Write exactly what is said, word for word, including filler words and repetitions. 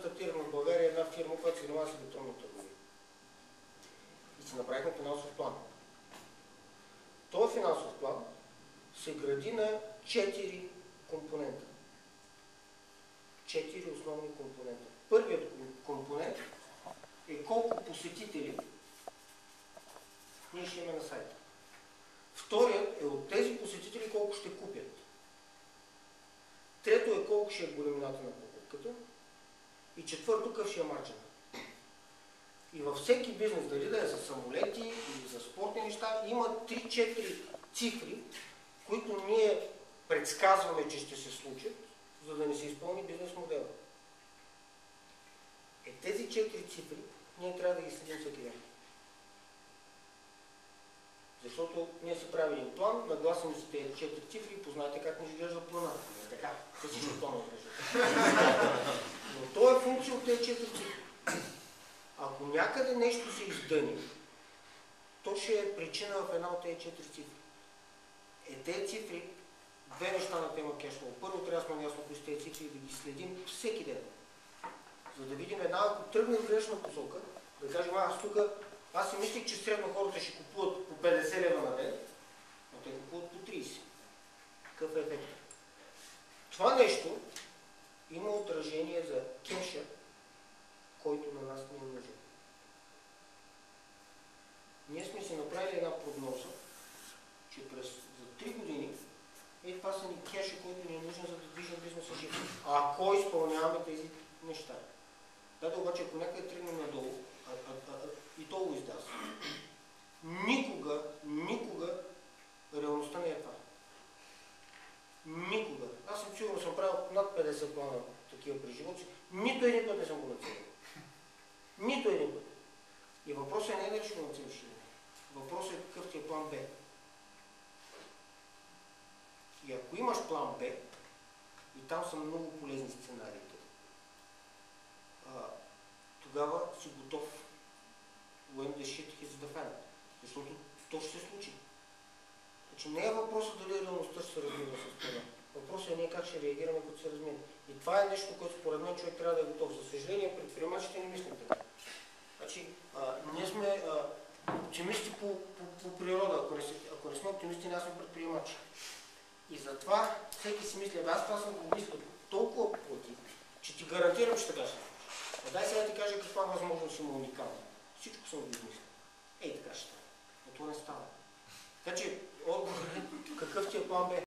стартирахме в България една фирма, която се занимава с електронна търговия. И си направихме финансов план. Този финансов план се гради на четири компонента. Четири основни компонента. Първият компонент е колко посетители ние ще имаме на сайта. Вторият е от тези посетители колко ще купят. Трето е колко ще е големината на покупката. И четвърто какъв ще е марджина. И във всеки бизнес, дали да е за самолети или за спортни неща, има три-четири цифри, които ние предсказваме, че ще се случат, за да не се изпълни бизнес модела. Е, тези четири цифри ние трябва да ги следим всеки ден. Защото ние си правим един план, нагласим си тези четири цифри и познайте как ни изглежда плана. Не така, за всичко плана изглежда. Но то е функция от тези четири цифри. Ако някъде нещо се издъни, то ще е причина в една от тези четири цифри. Е, тези цифри, две неща на тема кешфлоу. Първо трябва да сме ясно кои са тези цифри и да ги следим всеки ден. За да видим една, ако тръгнем в грешна посока, да кажем, аз тук, аз си мислих, че средно хората ще купуват по петдесет лева на ден, но те купуват по трийсет. Какъв е ефект? Това нещо има отражение за кеша, който на нас не е нужен. Ние сме си направили една прогноза, че през за три години е, това са ни кеша, който ни е нужен, за да движим бизнеса жив. Ако изпълняваме тези неща. Да, да, обаче, ако някъде тръгнем надолу, а, а, а, и то го издава. Никога, никога реалността не е това. Никога. Аз съм сигурно съм правил над петдесет плана такива при живота си. Нито един път не съм го нацелил. Нито един път. И въпросът не е да ще го нацелиш. Въпросът е какъв ти е план Б. И ако имаш план Б, и там са много полезни сценариите, а, тогава си готов when the shit hits the fan. Защото то ще се случи. Значи не е въпросът дали реалността ще се размива с това. Въпросът е ние как ще реагираме, като се размие. И това е нещо, което според мен човек трябва да е готов. За съжаление, предприемачите не мислим така. Значи, а, ние сме а, оптимисти по, по, по природа. Ако не, ако не сме оптимисти, ние сме предприемачи. И затова всеки си мисли, аз това съм го мислил толкова пъти, че ти гарантирам, че така ще случи. А дай сега ти кажа каква възможност има уникална. Всичко съм го измислил. Ей, така ще става. Но това не става. Така че, отговорът е какъв ти е план Б?